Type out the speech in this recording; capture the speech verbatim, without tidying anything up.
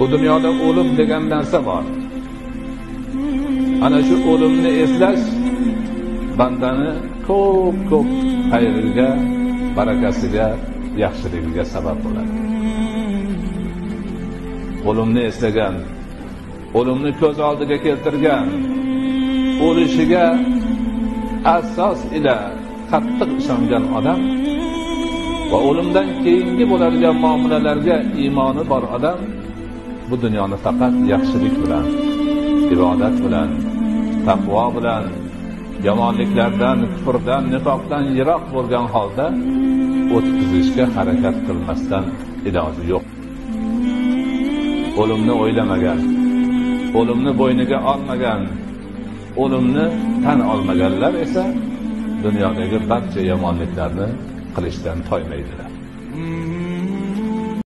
Bu dunyoda o'lim degan narsa bor. Ana shu o'limni eslash bandani ko'p ko'p xayriga, barakasiga, yaxshiligiga sabab bo'ladi. O'limni eslagan, o'limni ko'z oldiga keltirgan, o'lishiga asos ila qattiq ishongan odam va o'limdan keyingi bo'ladigan muomalalarga iymoni bor odam bu dunyoni faqat yaxshilik bilan, ibodat bilan, taqvo bilan, yomonliklardan, kufrdan, nifoqdan yiroq bo'lgan holda o'tkazishga harakat qilmasdan iloji yo'q. O'limni o'ylamagan, o'limni bo'yniga olmagan, o'limni tan olmaganlar esa dunyodagi barcha yomonliklarni qilishdan toymaydilar.